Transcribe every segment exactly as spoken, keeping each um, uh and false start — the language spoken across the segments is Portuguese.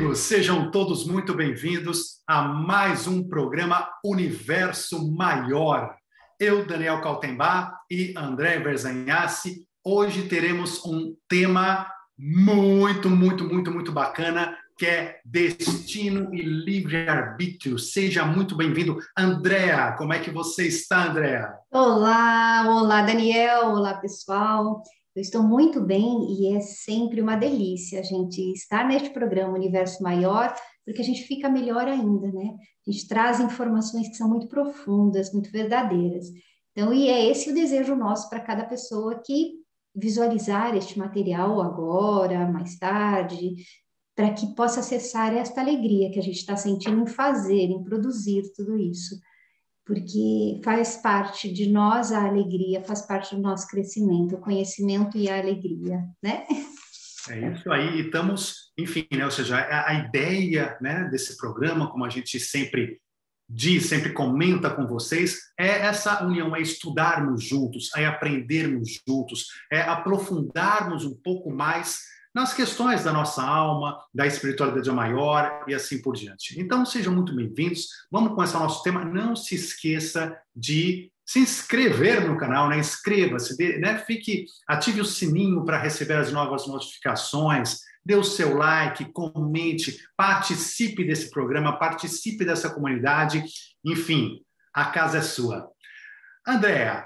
amigos, sejam todos muito bem-vindos a mais um programa Universo Maior. Eu, Daniel Kaltenbach e André Verzanhassi, hoje teremos um tema muito, muito, muito, muito bacana, que é destino e livre-arbítrio. Seja muito bem-vindo. Andréa, como é que você está, Andréa? Olá, olá, Daniel, olá, pessoal. Eu estou muito bem e é sempre uma delícia a gente estar neste programa Universo Maior, porque a gente fica melhor ainda, né? A gente traz informações que são muito profundas, muito verdadeiras. Então, e é esse o desejo nosso para cada pessoa que visualizar este material agora, mais tarde, para que possa acessar esta alegria que a gente está sentindo em fazer, em produzir tudo isso. Porque faz parte de nós a alegria, faz parte do nosso crescimento, o conhecimento e a alegria, né? É isso aí, e estamos, enfim, né? Ou seja, a, a ideia, né, desse programa, como a gente sempre diz, sempre comenta com vocês, é essa união, é estudarmos juntos, é aprendermos juntos, é aprofundarmos um pouco mais nas questões da nossa alma, da espiritualidade maior e assim por diante. Então, sejam muito bem-vindos. Vamos começar o nosso tema. Não se esqueça de se inscrever no canal, né? Inscreva-se, né? Fique, ative o sininho para receber as novas notificações, dê o seu like, comente, participe desse programa, participe dessa comunidade. Enfim, a casa é sua. Andréa,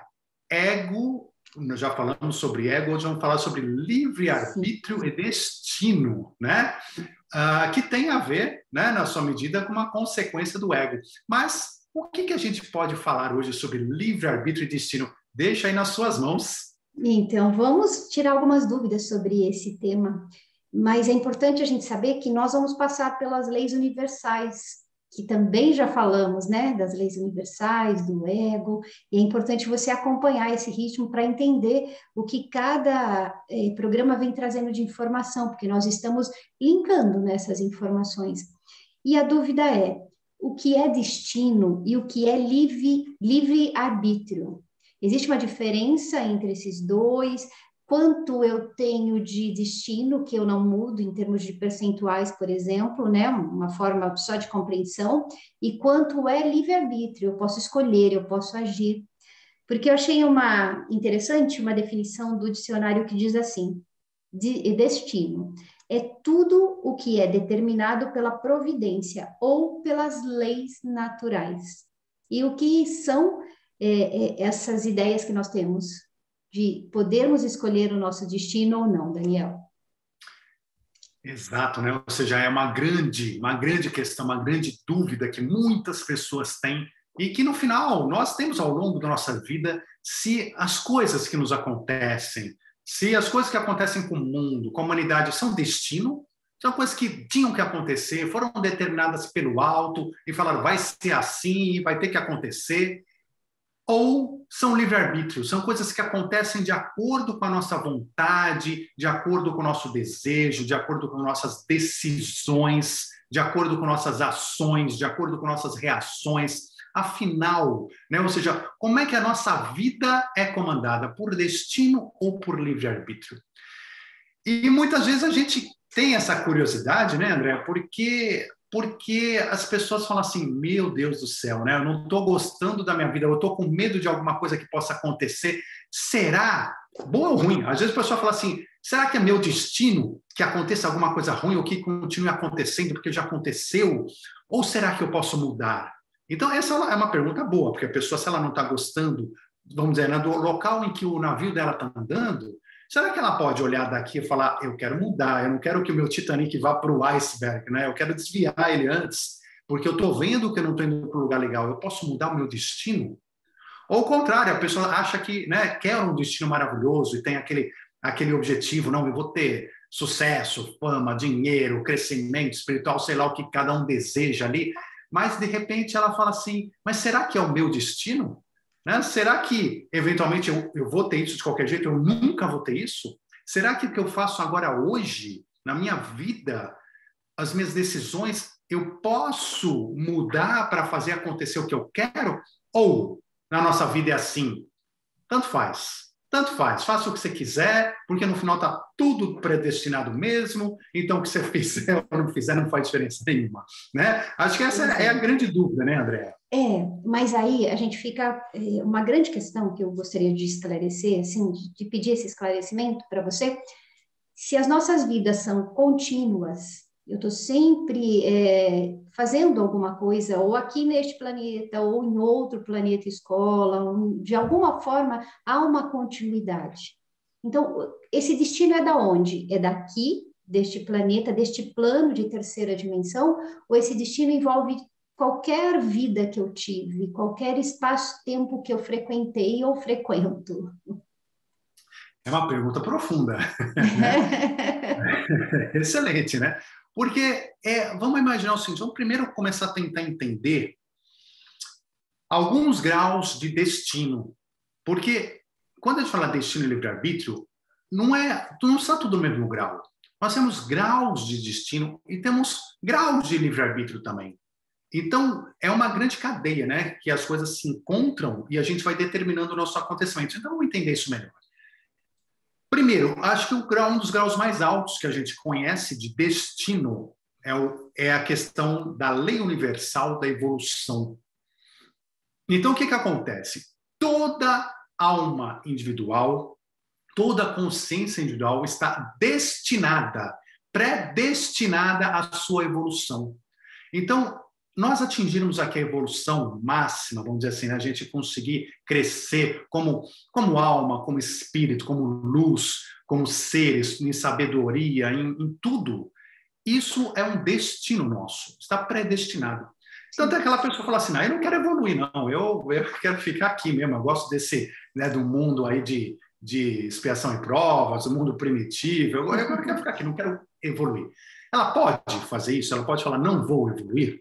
ego... Nós já falamos sobre ego, hoje vamos falar sobre livre-arbítrio e destino, né? Uh, que tem a ver, né, na sua medida, com uma consequência do ego. Mas o que, que a gente pode falar hoje sobre livre-arbítrio e destino? Deixa aí nas suas mãos. Então, vamos tirar algumas dúvidas sobre esse tema, mas é importante a gente saber que nós vamos passar pelas leis universais, que também já falamos, né, das leis universais, do ego, e é importante você acompanhar esse ritmo para entender o que cada eh, programa vem trazendo de informação, porque nós estamos linkando nessas informações. E a dúvida é, o que é destino e o que é livre, livre-arbítrio? Existe uma diferença entre esses dois? Quanto eu tenho de destino, que eu não mudo em termos de percentuais, por exemplo, né? Uma forma só de compreensão, e quanto é livre-arbítrio, eu posso escolher, eu posso agir. Porque eu achei uma interessante uma definição do dicionário que diz assim, de, destino é tudo o que é determinado pela providência ou pelas leis naturais. E o que são é, é, essas ideias que nós temos? De podermos escolher o nosso destino ou não, Daniel. Exato, né? Ou seja, é uma grande, uma grande questão, uma grande dúvida que muitas pessoas têm e que, no final, nós temos ao longo da nossa vida, se as coisas que nos acontecem, se as coisas que acontecem com o mundo, com a humanidade, são destino, são coisas que tinham que acontecer, foram determinadas pelo alto e falaram, vai ser assim, vai ter que acontecer, ou são livre-arbítrio, são coisas que acontecem de acordo com a nossa vontade, de acordo com o nosso desejo, de acordo com nossas decisões, de acordo com nossas ações, de acordo com nossas reações. Afinal, né, ou seja, como é que a nossa vida é comandada? Por destino ou por livre-arbítrio? E muitas vezes a gente tem essa curiosidade, né, André? Porque... porque as pessoas falam assim, meu Deus do céu, né? Eu não estou gostando da minha vida, eu estou com medo de alguma coisa que possa acontecer. Será? Bom ou ruim? Às vezes a pessoa fala assim, será que é meu destino que aconteça alguma coisa ruim ou que continue acontecendo porque já aconteceu? Ou será que eu posso mudar? Então, essa é uma pergunta boa, porque a pessoa, se ela não está gostando, vamos dizer, do local em que o navio dela está andando, será que ela pode olhar daqui e falar, eu quero mudar, eu não quero que o meu Titanic vá para o iceberg, né? Eu quero desviar ele antes, porque eu estou vendo que eu não estou indo para um lugar legal, eu posso mudar o meu destino? Ou ao contrário, a pessoa acha que, né, quer um destino maravilhoso e tem aquele, aquele objetivo, não, eu vou ter sucesso, fama, dinheiro, crescimento espiritual, sei lá o que cada um deseja ali, mas de repente ela fala assim, mas será que é o meu destino? Né? Será que, eventualmente, eu, eu vou ter isso de qualquer jeito? Eu nunca vou ter isso? Será que o que eu faço agora, hoje, na minha vida, as minhas decisões, eu posso mudar para fazer acontecer o que eu quero? Ou, na nossa vida é assim, tanto faz. tanto faz, faça o que você quiser, porque no final está tudo predestinado mesmo, então o que você fizer ou não fizer não faz diferença nenhuma, né? Acho que essa é a grande dúvida, né, Andréa? É, mas aí a gente fica... É, uma grande questão que eu gostaria de esclarecer, assim, de, de pedir esse esclarecimento para você, se as nossas vidas são contínuas, eu estou sempre é, fazendo alguma coisa, ou aqui neste planeta, ou em outro planeta escola, um, de alguma forma há uma continuidade. Então, esse destino é da onde? É daqui, deste planeta, deste plano de terceira dimensão, ou esse destino envolve qualquer vida que eu tive, qualquer espaço-tempo que eu frequentei ou frequento? É uma pergunta profunda, né? Excelente, né? Porque é, vamos imaginar o seguinte, vamos primeiro começar a tentar entender alguns graus de destino. Porque quando a gente fala destino e livre-arbítrio, não é, não está tudo no mesmo grau. Nós temos graus de destino e temos graus de livre-arbítrio também. Então, é uma grande cadeia, né? Que as coisas se encontram e a gente vai determinando o nosso acontecimento. Então, vamos entender isso melhor. Primeiro, acho que o grau, um dos graus mais altos que a gente conhece de destino é, o, é a questão da lei universal da evolução. Então, o que, que acontece? Toda alma individual, toda consciência individual está destinada, predestinada à sua evolução. Então, nós atingirmos aqui a evolução máxima, vamos dizer assim, né? A gente conseguir crescer como, como alma, como espírito, como luz, como seres, em sabedoria, em, em tudo, isso é um destino nosso, está predestinado. Tanto é aquela pessoa que fala assim, não, eu não quero evoluir, não, eu, eu quero ficar aqui mesmo, eu gosto desse, né, do mundo aí de, de expiação e provas, do mundo primitivo, eu, eu quero ficar aqui, não quero evoluir. Ela pode fazer isso, ela pode falar, não vou evoluir.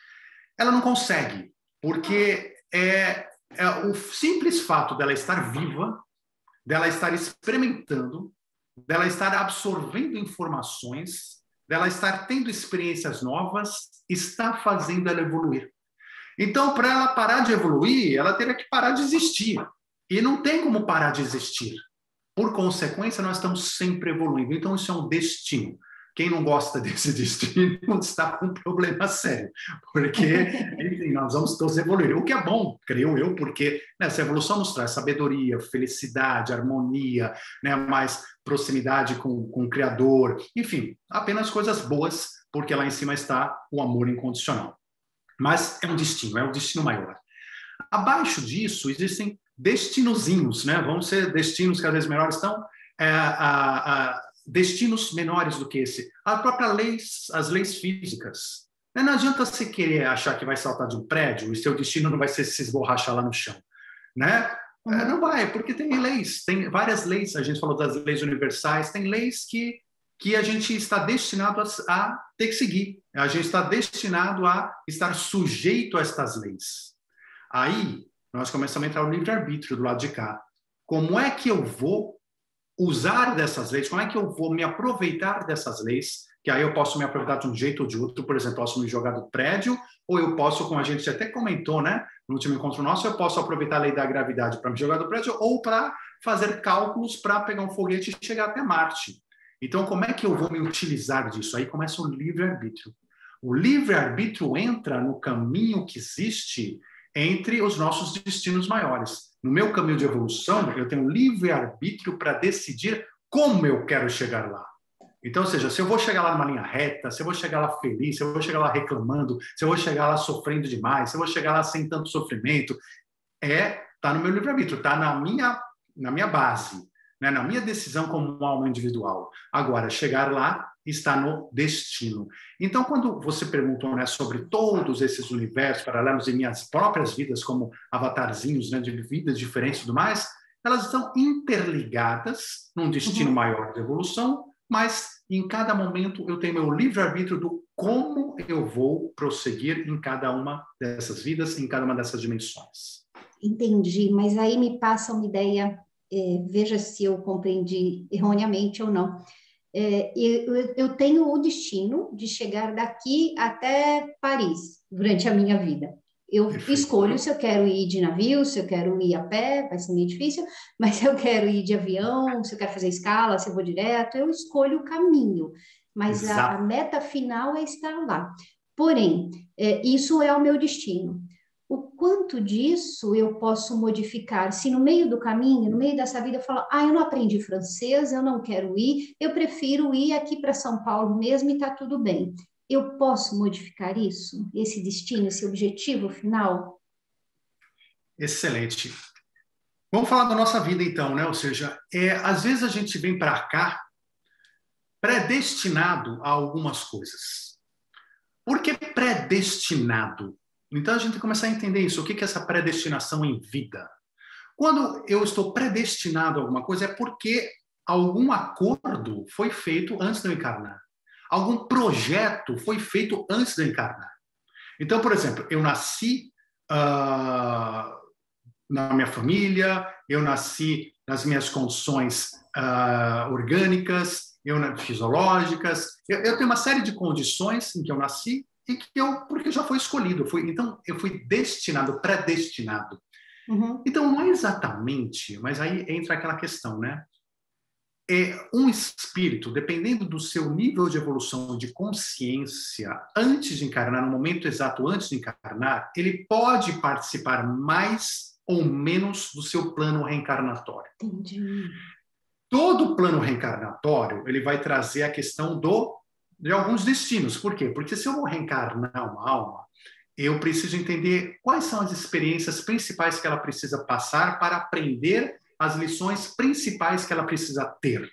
Ela não consegue, porque é, é o simples fato dela estar viva, dela estar experimentando, dela estar absorvendo informações, dela estar tendo experiências novas, está fazendo ela evoluir. Então, para ela parar de evoluir, ela teria que parar de existir. E não tem como parar de existir. Por consequência, nós estamos sempre evoluindo. Então, isso é um destino. Quem não gosta desse destino está com um problema sério, porque, enfim, nós vamos todos evoluir. O que é bom, creio eu, porque né, essa evolução nos traz sabedoria, felicidade, harmonia, né, mais proximidade com, com o Criador, enfim, apenas coisas boas, porque lá em cima está o amor incondicional. Mas é um destino, é um destino maior. Abaixo disso, existem destinozinhos, né? Vão ser destinos cada vez melhores. Então, é, a, a destinos menores do que esse. A própria leis, as leis físicas. Não adianta você querer achar que vai saltar de um prédio e seu destino não vai ser se esborrachar lá no chão, né? Uhum. Não vai, porque tem leis, tem várias leis. A gente falou das leis universais, tem leis que, que a gente está destinado a, a ter que seguir. A gente está destinado a estar sujeito a estas leis. Aí, nós começamos a entrar no livre-arbítrio do lado de cá. Como é que eu vou usar dessas leis, como é que eu vou me aproveitar dessas leis, que aí eu posso me aproveitar de um jeito ou de outro, por exemplo, eu posso me jogar do prédio, ou eu posso, como a gente até comentou, né, no último encontro nosso, eu posso aproveitar a lei da gravidade para me jogar do prédio, ou para fazer cálculos para pegar um foguete e chegar até Marte. Então, como é que eu vou me utilizar disso? Aí começa o livre-arbítrio. O livre-arbítrio entra no caminho que existe entre os nossos destinos maiores. No meu caminho de evolução, eu tenho livre-arbítrio para decidir como eu quero chegar lá. Então, ou seja, se eu vou chegar lá numa linha reta, se eu vou chegar lá feliz, se eu vou chegar lá reclamando, se eu vou chegar lá sofrendo demais, se eu vou chegar lá sem tanto sofrimento, é, tá no meu livre-arbítrio, tá na minha, na minha base, né, na minha decisão como uma alma individual. Agora, chegar lá está no destino. Então, quando você perguntou, né, sobre todos esses universos paralelos e minhas próprias vidas como avatarzinhos, né, de vidas diferentes e tudo mais, elas estão interligadas num destino uhum. maior de evolução, mas em cada momento eu tenho meu livre-arbítrio do como eu vou prosseguir em cada uma dessas vidas, em cada uma dessas dimensões. Entendi, mas aí me passa uma ideia, é, veja se eu compreendi erroneamente ou não. É, eu, eu tenho o destino de chegar daqui até Paris durante a minha vida. Eu Perfeito. escolho se eu quero ir de navio, se eu quero ir a pé, vai ser meio difícil, mas se eu quero ir de avião, se eu quero fazer escala, se eu vou direto, eu escolho o caminho. Mas a, a meta final é estar lá. Porém, é, isso é o meu destino. O quanto disso eu posso modificar? Se no meio do caminho, no meio dessa vida, eu falo, ah, eu não aprendi francês, eu não quero ir, eu prefiro ir aqui para São Paulo mesmo e está tudo bem. Eu posso modificar isso? Esse destino, esse objetivo final? Excelente. Vamos falar da nossa vida então, né? Ou seja, é, às vezes a gente vem para cá predestinado a algumas coisas. Por que predestinado? Então a gente tem que começar a entender isso. O que é essa predestinação em vida? Quando eu estou predestinado a alguma coisa, é porque algum acordo foi feito antes de eu encarnar. Algum projeto foi feito antes de eu encarnar. Então, por exemplo, eu nasci uh, na minha família, eu nasci nas minhas condições uh, orgânicas, eu, fisiológicas. Eu, eu tenho uma série de condições em que eu nasci e que eu, porque já foi escolhido. Fui, então, eu fui destinado, predestinado. Uhum. Então, não é exatamente, mas aí entra aquela questão, né? É um espírito, dependendo do seu nível de evolução de consciência, antes de encarnar, no momento exato antes de encarnar, ele pode participar mais ou menos do seu plano reencarnatório. Entendi. Todo plano reencarnatório, ele vai trazer a questão do, de alguns destinos. Por quê? Porque se eu vou reencarnar uma alma, eu preciso entender quais são as experiências principais que ela precisa passar para aprender as lições principais que ela precisa ter.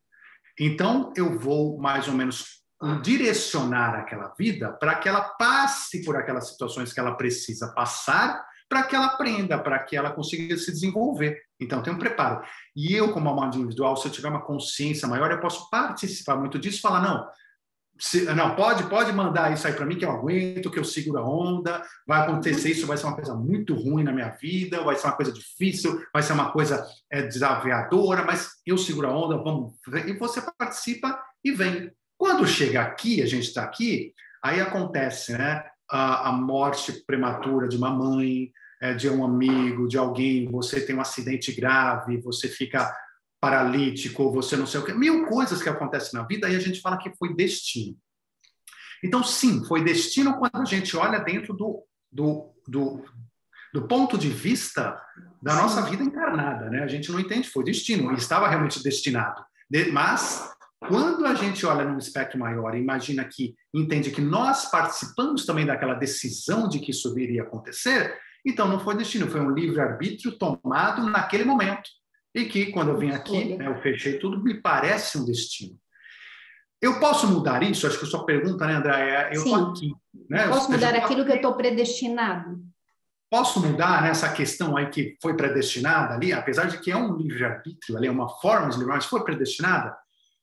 Então, eu vou mais ou menos direcionar aquela vida para que ela passe por aquelas situações que ela precisa passar, para que ela aprenda, para que ela consiga se desenvolver. Então, tem um preparo. E eu, como alma individual, se eu tiver uma consciência maior, eu posso participar muito disso e falar, não, Se, não, pode, pode mandar isso aí para mim que eu aguento, que eu seguro a onda, vai acontecer isso, vai ser uma coisa muito ruim na minha vida, vai ser uma coisa difícil, vai ser uma coisa é, desafiadora, mas eu seguro a onda, vamos ver. E você participa e vem. Quando chega aqui, a gente está aqui, aí acontece, né, a, a morte prematura de uma mãe, é, de um amigo, de alguém, você tem um acidente grave, você fica paralítico, você não sei o quê, mil coisas que acontecem na vida e a gente fala que foi destino. Então, sim, foi destino quando a gente olha dentro do, do, do, do ponto de vista da sim. nossa vida encarnada, né? A gente não entende, foi destino, e estava realmente destinado. Mas, quando a gente olha num espectro maior e imagina que, entende que nós participamos também daquela decisão de que isso iria acontecer, então não foi destino, foi um livre-arbítrio tomado naquele momento. E que, quando eu vim aqui, né, eu fechei tudo, me parece um destino. Eu posso mudar isso? Acho que a sua pergunta, né, André, eu estou aqui. Né? Posso eu, mudar eu aquilo aqui. que eu estou predestinado? Posso mudar nessa questão aí que foi predestinada ali, apesar de que é um livre-arbítrio, ali é uma forma de livre-arbítrio, foi predestinada?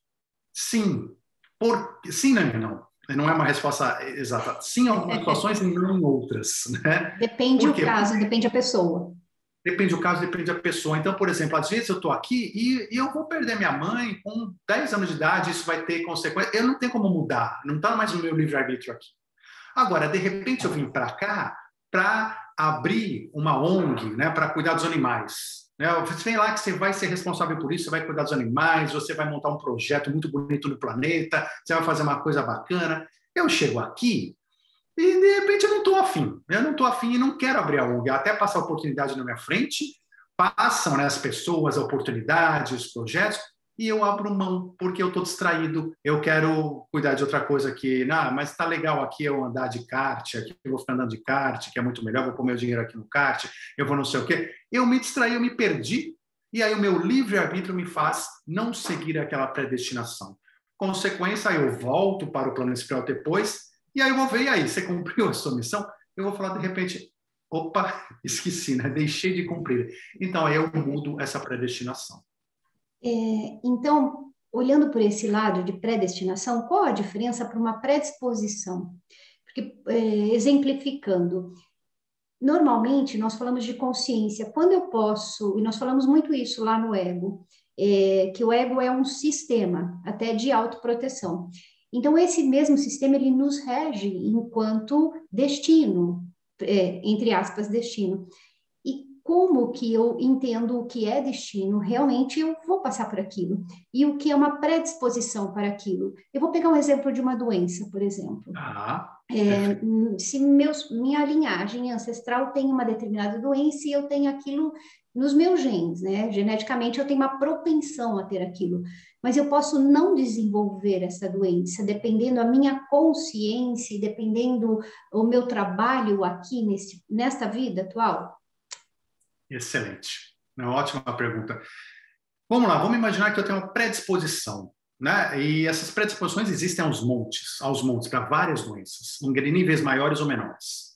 Sim. Por... Sim, não, não. Não é uma resposta exata. Sim, em algumas situações e não em outras. Né? Depende o caso, depende a pessoa. Depende do caso, depende da pessoa. Então, por exemplo, às vezes eu estou aqui e, e eu vou perder minha mãe com dez anos de idade, isso vai ter consequência. Eu não tenho como mudar, não está mais no meu livre-arbítrio aqui. Agora, de repente, eu vim para cá para abrir uma O N G, né, para cuidar dos animais. Né? Você vem lá que você vai ser responsável por isso, você vai cuidar dos animais, você vai montar um projeto muito bonito no planeta, você vai fazer uma coisa bacana. Eu chego aqui e, de repente, eu não estou afim. Eu não estou afim e não quero abrir a O N G. Até passar a oportunidade na minha frente, passam, né, as pessoas, a oportunidade, os projetos, e eu abro mão, porque eu estou distraído. Eu quero cuidar de outra coisa aqui. Ah, mas está legal aqui eu andar de kart, aqui eu vou ficar andando de kart, que é muito melhor, vou pôr meu dinheiro aqui no kart, eu vou não sei o quê. Eu me distraí, eu me perdi, e aí o meu livre-arbítrio me faz não seguir aquela predestinação. Consequência, eu volto para o plano espiritual depois, e aí eu vou ver, e aí, você cumpriu a sua missão? Eu vou falar, de repente, opa, esqueci, né? Deixei de cumprir. Então, aí eu mudo essa predestinação. É, então, olhando por esse lado de predestinação, qual a diferença para uma predisposição? Porque, é, exemplificando, normalmente nós falamos de consciência. Quando eu posso, e nós falamos muito isso lá no ego, é, que o ego é um sistema, até de autoproteção. Então, esse mesmo sistema, ele nos rege enquanto destino, é, entre aspas, destino. E como que eu entendo o que é destino? Realmente eu vou passar por aquilo. E o que é uma predisposição para aquilo? Eu vou pegar um exemplo de uma doença, por exemplo. Ah, É, se meus, minha linhagem ancestral tem uma determinada doença e eu tenho aquilo nos meus genes, né? Geneticamente eu tenho uma propensão a ter aquilo, mas eu posso não desenvolver essa doença, dependendo da minha consciência, dependendo do meu trabalho aqui nesse, nesta vida atual. excelente. Uma ótima pergunta. Vamos lá, vamos imaginar que eu tenho uma predisposição, né? E essas predisposições existem aos montes, aos montes, para várias doenças, em níveis maiores ou menores.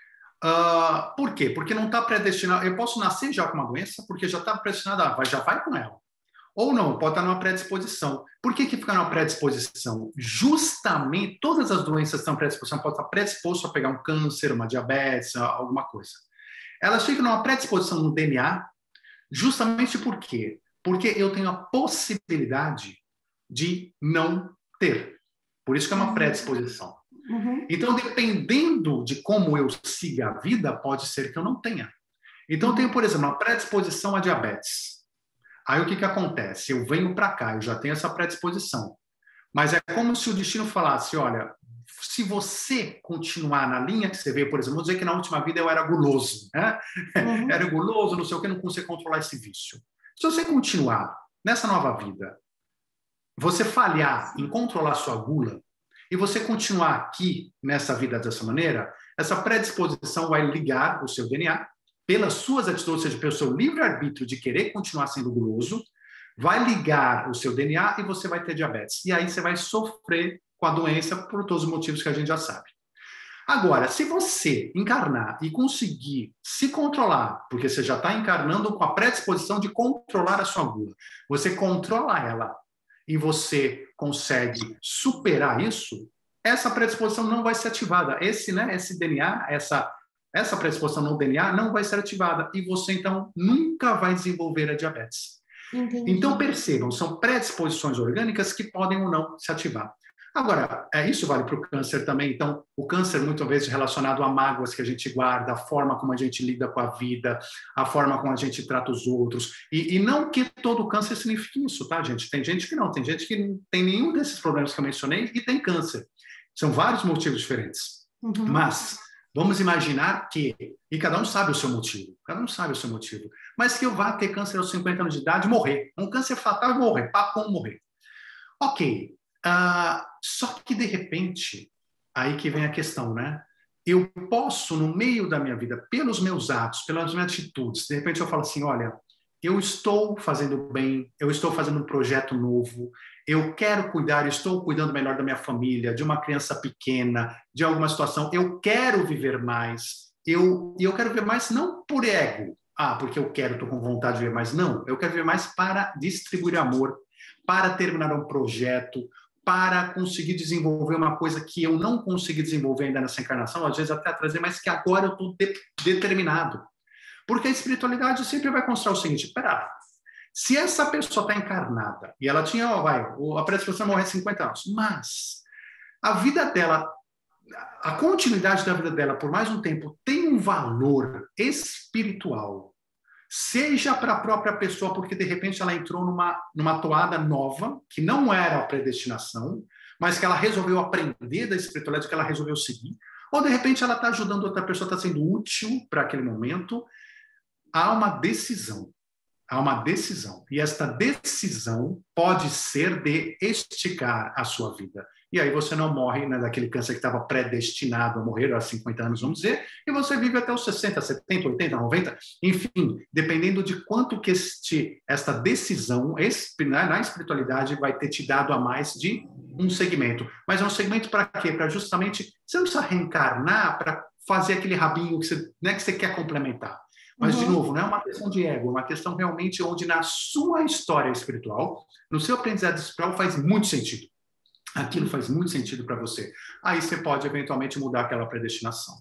Uh, por quê? Porque não está predestinado. Eu posso nascer já com uma doença, porque já está predestinada, já vai com ela. Ou não, pode estar numa predisposição. Por que que fica numa predisposição? Justamente, todas as doenças estão predisposição, pode estar predisposto a pegar um câncer, uma diabetes, alguma coisa. Elas ficam numa predisposição no D N A, justamente por quê? Porque eu tenho a possibilidade de não ter. Por isso que é uma predisposição. Uhum. Então, dependendo de como eu siga a vida, pode ser que eu não tenha. Então, eu tenho, por exemplo, uma predisposição a diabetes. Aí, o que que acontece? Eu venho para cá, eu já tenho essa predisposição. Mas é como se o destino falasse, olha, se você continuar na linha que você veio, por exemplo, vou dizer que na última vida eu era guloso, né? Uhum. Era guloso, não sei o que, não consigo controlar esse vício. Se você continuar nessa nova vida, você falhar em controlar sua gula, e você continuar aqui nessa vida dessa maneira, essa predisposição vai ligar o seu D N A, pelas suas atitudes, ou seja, pelo seu livre-arbítrio de querer continuar sendo guloso, vai ligar o seu D N A e você vai ter diabetes. E aí você vai sofrer com a doença por todos os motivos que a gente já sabe. Agora, se você encarnar e conseguir se controlar, porque você já está encarnando com a predisposição de controlar a sua gula, você controla ela e você consegue superar isso, essa predisposição não vai ser ativada. Esse, né, esse D N A, essa, essa predisposição no D N A não vai ser ativada. E você, então, nunca vai desenvolver a diabetes. Entendi. Então, percebam, são predisposições orgânicas que podem ou não se ativar. Agora, é, isso vale para o câncer também. Então, o câncer, muitas vezes, relacionado a mágoas que a gente guarda, a forma como a gente lida com a vida, a forma como a gente trata os outros. E, e não que todo câncer signifique isso, tá, gente? Tem gente que não. Tem gente que não tem nenhum desses problemas que eu mencionei e tem câncer. São vários motivos diferentes. Uhum. Mas, vamos imaginar que... E cada um sabe o seu motivo. Cada um sabe o seu motivo. Mas que eu vá ter câncer aos cinquenta anos de idade e morrer. Um câncer fatal e morrer. Papo, morrer. Ok. Uh, só que, de repente, aí que vem a questão, né? Eu posso, no meio da minha vida, pelos meus atos, pelas minhas atitudes, de repente eu falo assim, olha, eu estou fazendo bem, eu estou fazendo um projeto novo, eu quero cuidar, eu estou cuidando melhor da minha família, de uma criança pequena, de alguma situação, eu quero viver mais, eu, e eu quero viver mais não por ego, ah, porque eu quero, estou com vontade de viver mais, não, eu quero viver mais para distribuir amor, para terminar um projeto, para conseguir desenvolver uma coisa que eu não consegui desenvolver ainda nessa encarnação, às vezes até trazer, mas que agora eu estou de, determinado. Porque a espiritualidade sempre vai considerar o seguinte, espera, se essa pessoa está encarnada, e ela tinha, ó, vai, a predisposição morrer cinquenta anos, mas a vida dela, a continuidade da vida dela por mais um tempo tem um valor espiritual, seja para a própria pessoa, porque de repente ela entrou numa, numa toada nova, que não era a predestinação, mas que ela resolveu aprender da espiritualidade, que ela resolveu seguir, ou de repente ela está ajudando outra pessoa, está sendo útil para aquele momento. Há uma decisão, há uma decisão, e esta decisão pode ser de esticar a sua vida. E aí você não morre, né, daquele câncer que estava predestinado a morrer há cinquenta anos, vamos dizer, e você vive até os sessenta, setenta, oitenta, noventa, enfim, dependendo de quanto que este, esta decisão na espiritualidade vai ter te dado a mais de um segmento. Mas é um segmento para quê? Para justamente, você não precisa reencarnar para fazer aquele rabinho que você, né, que você quer complementar. Mas, uhum. de novo, não é uma questão de ego, é uma questão realmente onde na sua história espiritual, no seu aprendizado espiritual faz muito sentido. Aquilo faz muito sentido para você. Aí você pode, eventualmente, mudar aquela predestinação.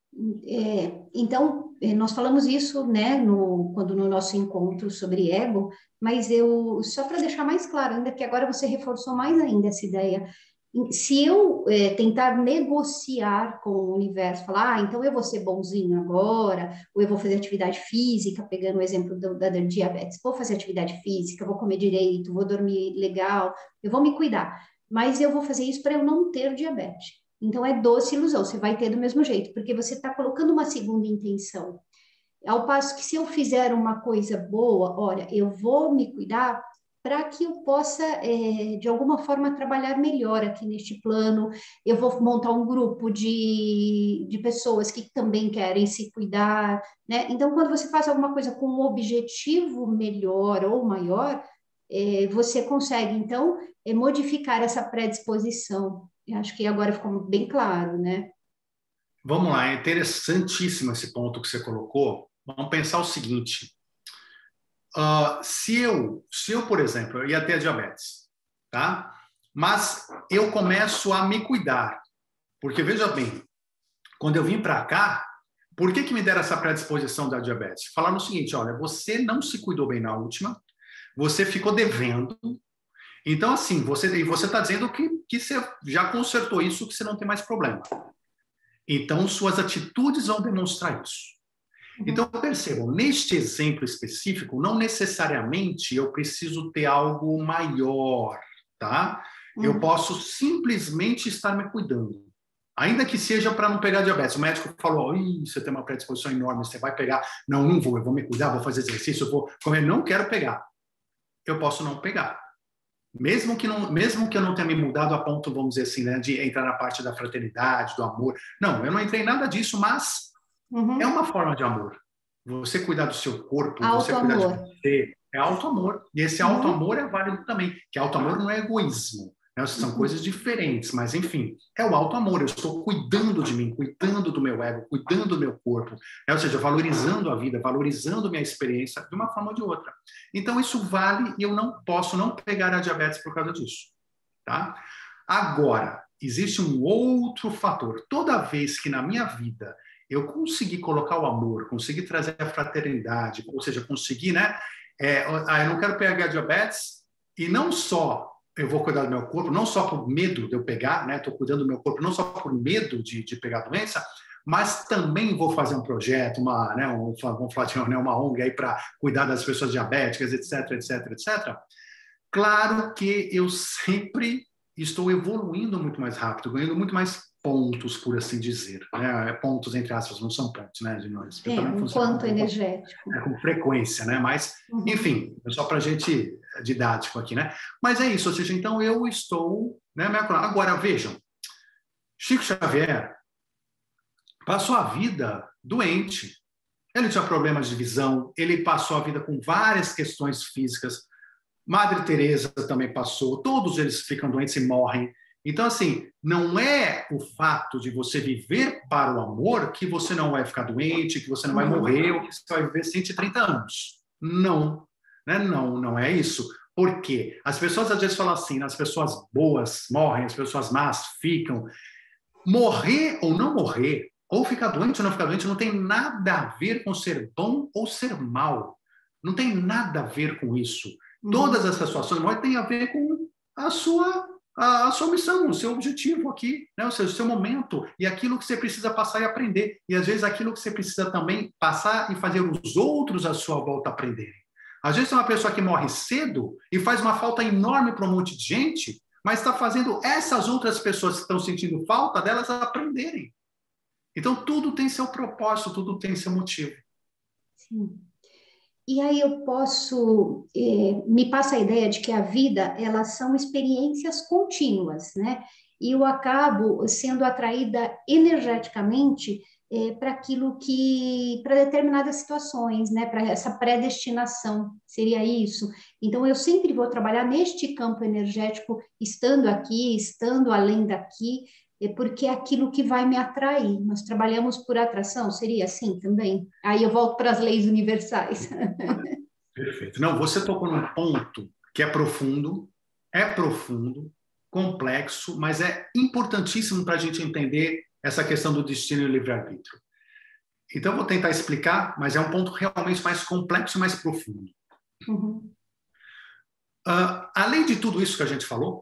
É, então, nós falamos isso, né, no, quando no nosso encontro sobre ego, mas eu, só para deixar mais claro ainda, que agora você reforçou mais ainda essa ideia, Se eu é, tentar negociar com o universo, falar, ah, então eu vou ser bonzinho agora, ou eu vou fazer atividade física, pegando o exemplo do, da, da diabetes, vou fazer atividade física, vou comer direito, vou dormir legal, eu vou me cuidar, mas eu vou fazer isso para eu não ter diabetes. Então é doce ilusão, você vai ter do mesmo jeito, porque você está colocando uma segunda intenção. Ao passo que se eu fizer uma coisa boa, olha, eu vou me cuidar para que eu possa, é, de alguma forma, trabalhar melhor aqui neste plano. Eu vou montar um grupo de, de pessoas que também querem se cuidar, né? Então, quando você faz alguma coisa com um objetivo melhor ou maior, é, você consegue, então, é, modificar essa predisposição. Eu acho que agora ficou bem claro, né? Vamos lá, é interessantíssimo esse ponto que você colocou. Vamos pensar o seguinte. Uh, se eu, se eu, por exemplo, eu ia ter diabetes, tá? Mas eu começo a me cuidar, porque veja bem, quando eu vim para cá, por que que me deram essa predisposição da diabetes? Falaram o seguinte, olha, você não se cuidou bem na última, você ficou devendo, então assim, você e você está dizendo que, que você já consertou isso, que você não tem mais problema. Então suas atitudes vão demonstrar isso. Então, percebam, neste exemplo específico, não necessariamente eu preciso ter algo maior, tá? Uhum. Eu posso simplesmente estar me cuidando. Ainda que seja para não pegar diabetes. O médico falou, Ih, você tem uma predisposição enorme, você vai pegar. Não, não vou, eu vou me cuidar, vou fazer exercício, eu vou comer. Não quero pegar. Eu posso não pegar. Mesmo que, não, mesmo que eu não tenha me mudado a ponto, vamos dizer assim, né, de entrar na parte da fraternidade, do amor. Não, eu não entrei em nada disso, mas... Uhum. É uma forma de amor. Você cuidar do seu corpo, você cuidar de você, é auto-amor. E esse uhum. auto-amor é válido também, que auto-amor não é egoísmo. Né? São uhum. coisas diferentes, mas enfim, é o auto-amor. Eu estou cuidando de mim, cuidando do meu ego, cuidando do meu corpo. Né? Ou seja, valorizando a vida, valorizando minha experiência de uma forma ou de outra. Então isso vale e eu não posso não pegar a diabetes por causa disso. Tá? Agora, existe um outro fator. Toda vez que na minha vida eu consegui colocar o amor, consegui trazer a fraternidade, ou seja, consegui, né? É, ah, eu não quero pegar diabetes, e não só eu vou cuidar do meu corpo, não só por medo de eu pegar, né? Estou cuidando do meu corpo, não só por medo de, de pegar a doença, mas também vou fazer um projeto, uma, né, um, vamos falar de uma O N G aí para cuidar das pessoas diabéticas, etc, etc, etcétera. Claro que eu sempre estou evoluindo muito mais rápido, ganhando muito mais pontos, por assim dizer. Né? Pontos, entre aspas, não são pontos, né, de nós. É, um quanto energético. É, com frequência, né? Mas, uhum. enfim, é só para a gente didático aqui, né? Mas é isso, ou seja, então eu estou... Né, agora, vejam, Chico Xavier passou a vida doente. Ele tinha problemas de visão, ele passou a vida com várias questões físicas. Madre Teresa também passou, todos eles ficam doentes e morrem. Então, assim, não é o fato de você viver para o amor que você não vai ficar doente, que você não vai morrer, ou que você vai viver cento e trinta anos. Não, né? Não, não é isso. Por quê? As pessoas às vezes falam assim, as pessoas boas morrem, as pessoas más ficam. Morrer ou não morrer, ou ficar doente ou não ficar doente, não tem nada a ver com ser bom ou ser mal. Não tem nada a ver com isso. Uhum. Todas essas situações têm a ver com a sua... a sua missão, o seu objetivo aqui, né? Ou seja, o seu momento e aquilo que você precisa passar e aprender. E, às vezes, aquilo que você precisa também passar e fazer os outros à sua volta aprenderem. Às vezes, tem uma pessoa que morre cedo e faz uma falta enorme para um monte de gente, mas está fazendo essas outras pessoas que estão sentindo falta delas aprenderem. Então, tudo tem seu propósito, tudo tem seu motivo. Sim. E aí eu posso, eh, me passa a ideia de que a vida, elas são experiências contínuas, né? E eu acabo sendo atraída energeticamente eh, para aquilo que, para determinadas situações, né? Para essa predestinação, seria isso. Então eu sempre vou trabalhar neste campo energético, estando aqui, estando além daqui, é porque é aquilo que vai me atrair. Nós trabalhamos por atração, seria assim também? Aí eu volto para as leis universais. Perfeito. Não, você tocou num ponto que é profundo, é profundo, complexo, mas é importantíssimo para a gente entender essa questão do destino e o livre-arbítrio. Então, eu vou tentar explicar, mas é um ponto realmente mais complexo e mais profundo. Uhum. Uh, além de tudo isso que a gente falou,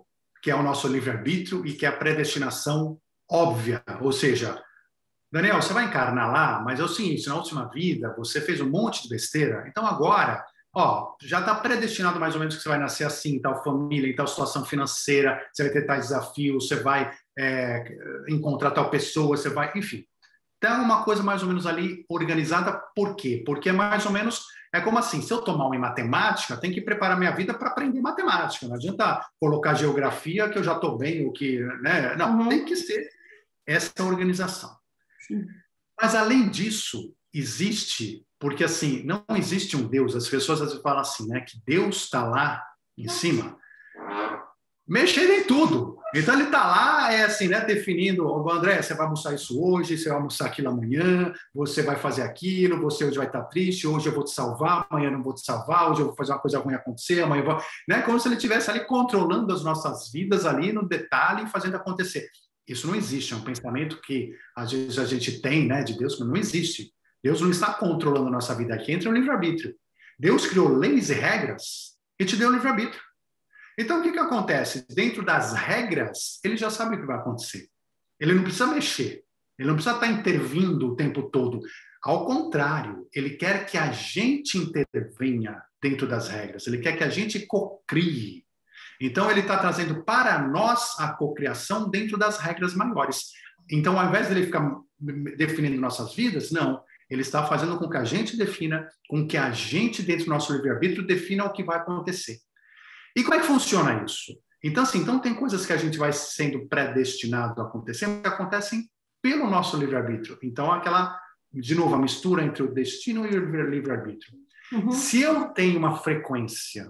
que é o nosso livre-arbítrio e que é a predestinação óbvia. Ou seja, Daniel, você vai encarnar lá, mas é o seguinte, na última vida você fez um monte de besteira, então agora, ó, já está predestinado mais ou menos que você vai nascer assim, em tal família, em tal situação financeira, você vai ter tais desafios, você vai é, encontrar tal pessoa, você vai, enfim. Então, uma coisa mais ou menos ali organizada, por quê? Porque é mais ou menos, é como assim, se eu tomar uma em matemática, tem que preparar minha vida para aprender matemática, não adianta colocar geografia que eu já estou bem, o que, né? Não, uhum. Tem que ser essa organização. Sim. Mas, além disso, existe, porque assim, não existe um Deus, as pessoas às vezes falam assim, né, que Deus está lá em cima, mexendo em tudo. Então, ele está lá, é assim, né, definindo, oh, André, você vai almoçar isso hoje, você vai almoçar aquilo amanhã, você vai fazer aquilo, você hoje vai estar triste, hoje eu vou te salvar, amanhã eu não vou te salvar, hoje eu vou fazer uma coisa ruim acontecer, amanhã eu vou... Né, como se ele estivesse ali controlando as nossas vidas ali no detalhe e fazendo acontecer. Isso não existe, é um pensamento que às vezes a gente tem, né, de Deus, mas não existe. Deus não está controlando a nossa vida aqui, entra o livre-arbítrio. Deus criou leis e regras e te deu o livre-arbítrio. Então, o que, que acontece? Dentro das regras, ele já sabe o que vai acontecer. Ele não precisa mexer, ele não precisa estar intervindo o tempo todo. Ao contrário, ele quer que a gente intervenha dentro das regras, ele quer que a gente cocrie. Então, ele está trazendo para nós a cocriação dentro das regras maiores. Então, ao invés de ele ficar definindo nossas vidas, não. Ele está fazendo com que a gente defina, com que a gente, dentro do nosso livre-arbítrio, defina o que vai acontecer. E como é que funciona isso? Então, assim, então tem coisas que a gente vai sendo predestinado a acontecer, que acontecem pelo nosso livre-arbítrio. Então, aquela, de novo, a mistura entre o destino e o livre-arbítrio. Uhum. Se eu tenho uma frequência,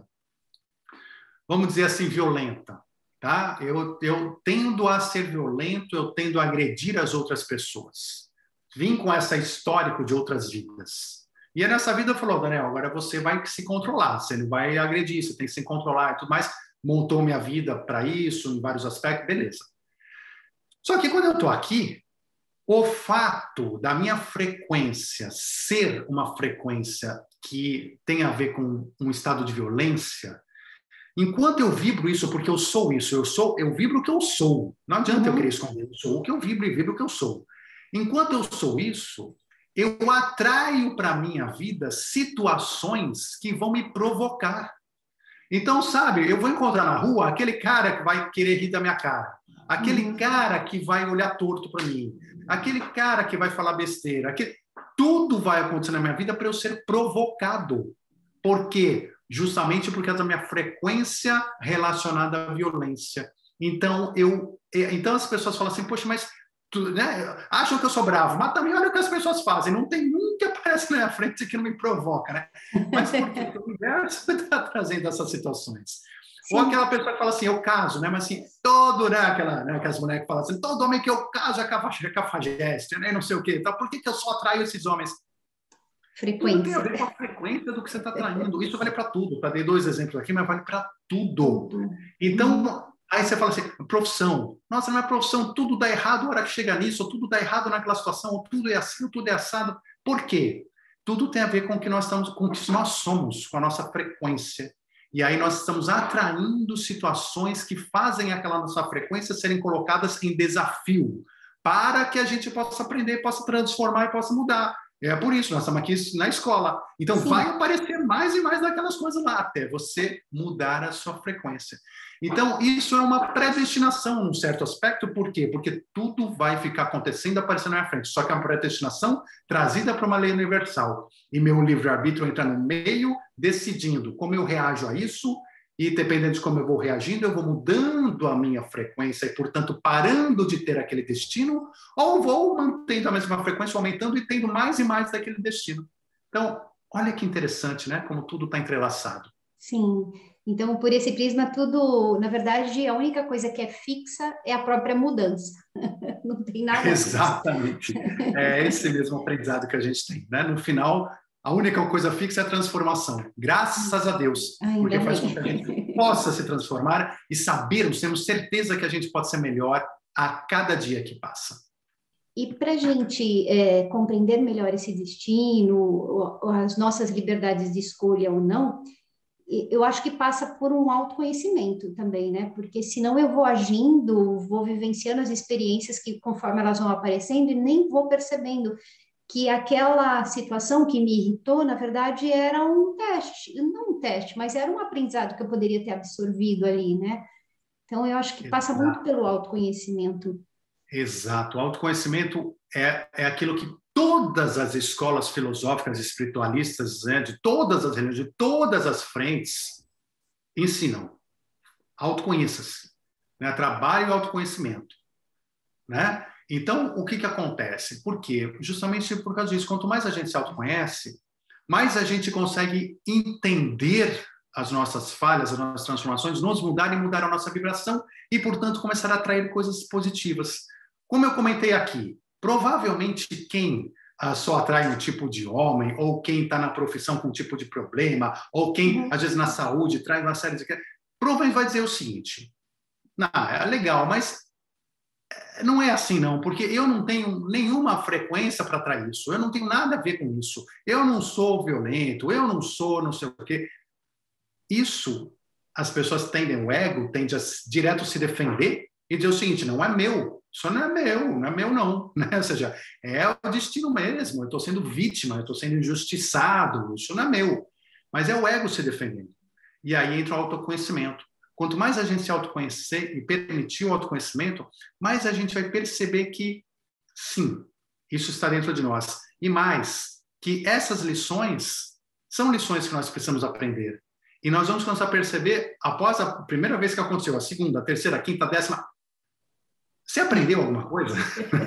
vamos dizer assim, violenta, tá? Eu, eu tendo a ser violento, eu tendo a agredir as outras pessoas. Vim com esse histórico de outras vidas. E aí nessa vida falou, Daniel, agora você vai se controlar, você não vai agredir, você tem que se controlar e tudo mais. Montou minha vida para isso, em vários aspectos, beleza. Só que quando eu estou aqui, o fato da minha frequência ser uma frequência que tem a ver com um estado de violência, enquanto eu vibro isso, porque eu sou isso, eu sou, eu vibro o que eu sou. Não adianta uhum. eu querer esconder, eu sou o que eu vibro e vibro o que eu sou. Enquanto eu sou isso, eu atraio para a minha vida situações que vão me provocar. Então, sabe, eu vou encontrar na rua aquele cara que vai querer rir da minha cara, aquele uhum. cara que vai olhar torto para mim, aquele cara que vai falar besteira, aquele... tudo vai acontecer na minha vida para eu ser provocado. Por quê? Justamente por causa da minha frequência relacionada à violência. Então, eu, então as pessoas falam assim, poxa, mas tu, né, acham que eu sou bravo, mas também olha o que as pessoas fazem, não tem um que aparece na minha frente que não me provoca, né? Mas porque o universo está trazendo essas situações. Sim. Ou aquela pessoa que fala assim, eu caso, né? Mas assim, todo, né? Aquela, né? Aquelas mulheres que falam assim, todo homem que eu caso é cafajeste, né? Não sei o quê. Então, por que, que eu só atraio esses homens? Frequência. Tudo tem a ver com a frequência do que você está traindo. Isso vale para tudo. Para dar dois exemplos aqui, mas vale para tudo. Então, hum. aí você fala assim, profissão. Nossa, na minha profissão tudo dá errado na hora que chega nisso, ou tudo dá errado naquela situação, ou tudo é assim, ou tudo é assado. Por quê? Tudo tem a ver com o que nós estamos, com o que nós somos, com a nossa frequência. E aí nós estamos atraindo situações que fazem aquela nossa frequência serem colocadas em desafio, para que a gente possa aprender, possa transformar e possa mudar. É por isso, nós estamos aqui na escola. Então, Sim. vai aparecer mais e mais daquelas coisas lá, até você mudar a sua frequência. Então, isso é uma predestinação, num certo aspecto. Por quê? Porque tudo vai ficar acontecendo, aparecendo na minha frente. Só que é uma predestinação trazida para uma lei universal. E meu livre-arbítrio entra no meio, decidindo como eu reajo a isso, e dependendo de como eu vou reagindo, eu vou mudando a minha frequência e, portanto, parando de ter aquele destino, ou vou mantendo a mesma frequência, aumentando e tendo mais e mais daquele destino. Então, olha que interessante, né? Como tudo está entrelaçado. Sim. Então, por esse prisma, tudo, na verdade, a única coisa que é fixa é a própria mudança. Não tem nada. Exatamente. É esse mesmo aprendizado que a gente tem, né? No final, a única coisa fixa é a transformação. Graças a Deus. Ainda porque bem. faz com que a gente possa se transformar e sabermos, temos certeza que a gente pode ser melhor a cada dia que passa. E para a gente é, compreender melhor esse destino, ou, ou as nossas liberdades de escolha ou não, eu acho que passa por um autoconhecimento também, né? Porque senão eu vou agindo, vou vivenciando as experiências que conforme elas vão aparecendo e nem vou percebendo que aquela situação que me irritou, na verdade, era um teste, não um teste, mas era um aprendizado que eu poderia ter absorvido ali, né? Então, eu acho que passa muito Exato. pelo autoconhecimento. Exato. O autoconhecimento é, é aquilo que todas as escolas filosóficas espiritualistas, né, de todas as religiões, de todas as frentes, ensinam. Autoconheça-se. Né? Trabalho e autoconhecimento. Né? Então, o que, que acontece? Por quê? Justamente por causa disso. Quanto mais a gente se autoconhece, mais a gente consegue entender as nossas falhas, as nossas transformações, nos mudar e mudar a nossa vibração e, portanto, começar a atrair coisas positivas. Como eu comentei aqui, provavelmente quem ah, só atrai um tipo de homem, ou quem está na profissão com um tipo de problema, ou quem, Uhum. às vezes, na saúde, traz uma série de... Provavelmente vai dizer o seguinte, não, é legal, mas não é assim, não, porque eu não tenho nenhuma frequência para atrair isso, eu não tenho nada a ver com isso, eu não sou violento, eu não sou não sei o quê. Isso, as pessoas tendem, o ego tende a direto se defender e dizer o seguinte, não é meu, isso não é meu, não é meu não, né? Ou seja, é o destino mesmo, eu estou sendo vítima, eu estou sendo injustiçado, isso não é meu, mas é o ego se defendendo. E aí entra o autoconhecimento. Quanto mais a gente se autoconhecer e permitir o autoconhecimento, mais a gente vai perceber que, sim, isso está dentro de nós. E mais, que essas lições são lições que nós precisamos aprender. E nós vamos começar a perceber, após a primeira vez que aconteceu, a segunda, a terceira, a quinta, a décima, você aprendeu alguma coisa?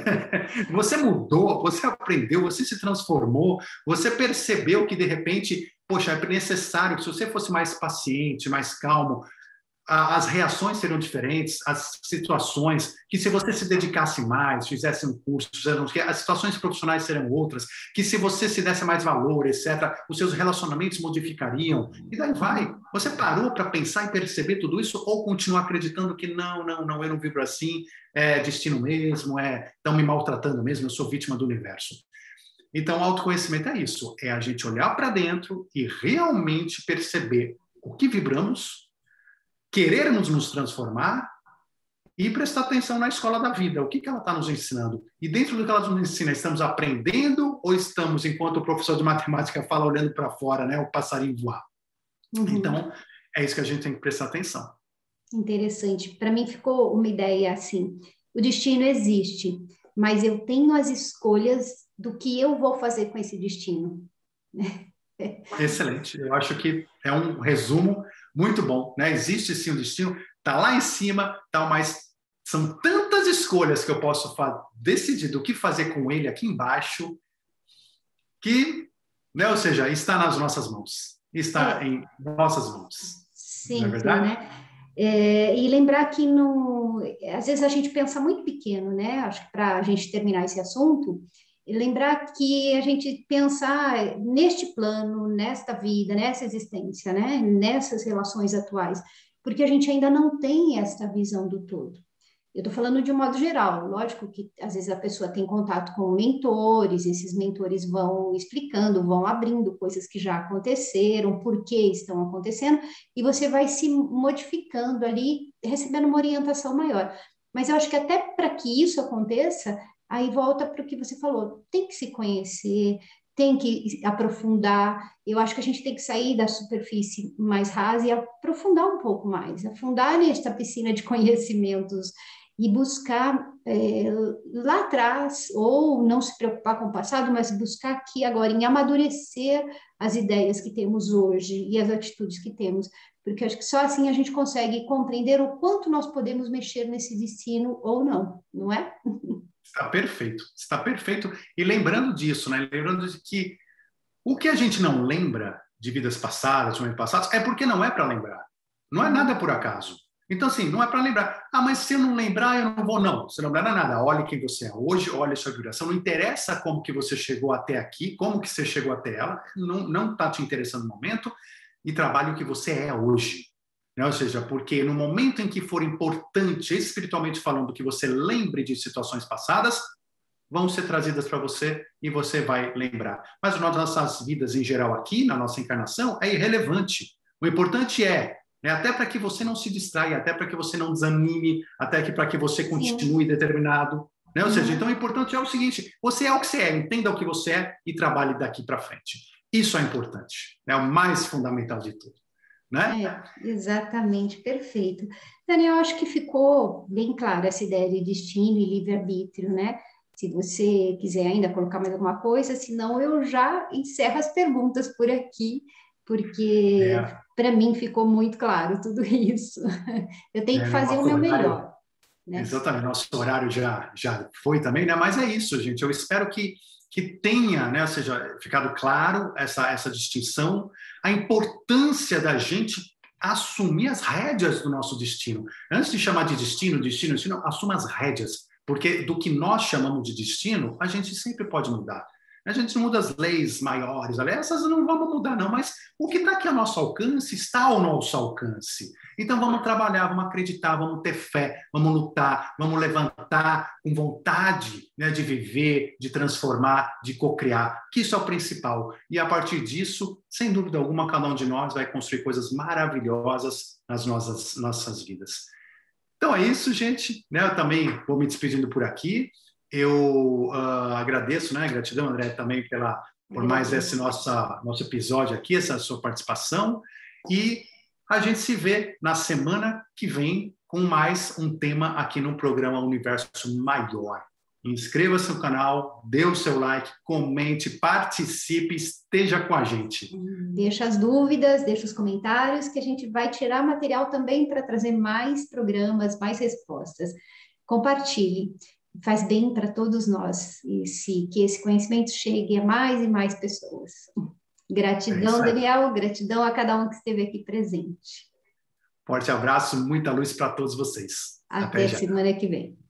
Você mudou, você aprendeu, você se transformou, você percebeu que, de repente, poxa, é necessário que se você fosse mais paciente, mais calmo, as reações seriam diferentes, as situações, que se você se dedicasse mais, fizesse um curso, as situações profissionais seriam outras, que se você se desse mais valor, etcétera, os seus relacionamentos modificariam, e daí vai. Você parou para pensar e perceber tudo isso ou continuar acreditando que não, não, não, eu não vibro assim, é destino mesmo, é, estão me maltratando mesmo, eu sou vítima do universo. Então, autoconhecimento é isso, é a gente olhar para dentro e realmente perceber o que vibramos, querermos nos transformar e prestar atenção na escola da vida. O que, que ela está nos ensinando? E dentro do que ela nos ensina, estamos aprendendo ou estamos, enquanto o professor de matemática fala, olhando para fora, né, o passarinho voar? Uhum. Então, é isso que a gente tem que prestar atenção. Interessante. Para mim ficou uma ideia assim, o destino existe, mas eu tenho as escolhas do que eu vou fazer com esse destino. Excelente. Eu acho que é um resumo muito bom, né? Existe sim o destino, está lá em cima, tal, mas são tantas escolhas que eu posso decidir do que fazer com ele aqui embaixo, que, né? Ou seja, está nas nossas mãos, está é. em nossas mãos. Sim, não é verdade? Né? É, e lembrar que no, às vezes a gente pensa muito pequeno, né? Acho que para a gente terminar esse assunto, lembrar que a gente pensar neste plano, nesta vida, nessa existência, né? Nessas relações atuais, porque a gente ainda não tem esta visão do todo. Eu estou falando de um modo geral, lógico que às vezes a pessoa tem contato com mentores, esses mentores vão explicando, vão abrindo coisas que já aconteceram, por que estão acontecendo, e você vai se modificando ali, recebendo uma orientação maior. Mas eu acho que até para que isso aconteça, aí volta para o que você falou, tem que se conhecer, tem que aprofundar. Eu acho que a gente tem que sair da superfície mais rasa e aprofundar um pouco mais, afundar nesta piscina de conhecimentos e buscar é, lá atrás, ou não se preocupar com o passado, mas buscar aqui agora, em amadurecer as ideias que temos hoje e as atitudes que temos, porque acho que só assim a gente consegue compreender o quanto nós podemos mexer nesse destino ou não, não é? Está perfeito, está perfeito. E lembrando disso, né? Lembrando de que o que a gente não lembra de vidas passadas, de momentos passados, é porque não é para lembrar. Não é nada por acaso. Então, assim, não é para lembrar. Ah, mas se eu não lembrar, eu não vou. Não, você não lembra nada. Olhe quem você é hoje, olhe sua vibração. Não interessa como que você chegou até aqui, como que você chegou até ela. Não está te interessando no momento. E trabalhe o que você é hoje. Né? Ou seja, porque no momento em que for importante, espiritualmente falando, que você lembre de situações passadas, vão ser trazidas para você e você vai lembrar. Mas nas nossas vidas em geral aqui, na nossa encarnação, é irrelevante. O importante é, né, até para que você não se distraia, até para que você não desanime, até que para que você continue Sim. determinado. Né? Ou uhum. seja, então o importante é o seguinte, você é o que você é, entenda o que você é e trabalhe daqui para frente. Isso é importante, é o mais fundamental de tudo. Né? É, exatamente, perfeito. Daniel, acho que ficou bem clara essa ideia de destino e livre-arbítrio, né? Se você quiser ainda colocar mais alguma coisa, senão eu já encerro as perguntas por aqui, porque é. para mim ficou muito claro tudo isso. Eu tenho é, que fazer o meu horário, melhor. Né? Exatamente, nosso horário já, já foi também, né? Mas é isso, gente. Eu espero que, que tenha, né? Ou seja, ficado claro essa, essa distinção, a importância da gente assumir as rédeas do nosso destino. Antes de chamar de destino, destino, destino, assuma as rédeas. Porque do que nós chamamos de destino, a gente sempre pode mudar. A gente não muda as leis maiores, essas não vamos mudar não, mas o que está aqui ao nosso alcance está ao nosso alcance. Então vamos trabalhar, vamos acreditar, vamos ter fé, vamos lutar, vamos levantar com vontade, né, de viver, de transformar, de cocriar, que isso é o principal. E a partir disso, sem dúvida alguma, cada um de nós vai construir coisas maravilhosas nas nossas, nossas vidas. Então é isso, gente. Né? Eu também vou me despedindo por aqui. Eu uh, agradeço, né? Gratidão, André, também pela, por mais esse nosso, nosso episódio aqui, essa sua participação. E a gente se vê na semana que vem com mais um tema aqui no programa Universo Maior. Inscreva-se no canal, dê o seu like, comente, participe, esteja com a gente. Deixa as dúvidas, deixa os comentários, que a gente vai tirar material também para trazer mais programas, mais respostas. Compartilhe, faz bem para todos nós, e se, que esse conhecimento chegue a mais e mais pessoas. Gratidão, é Daniel, gratidão a cada um que esteve aqui presente. Forte abraço, muita luz para todos vocês. Até, Até semana que vem.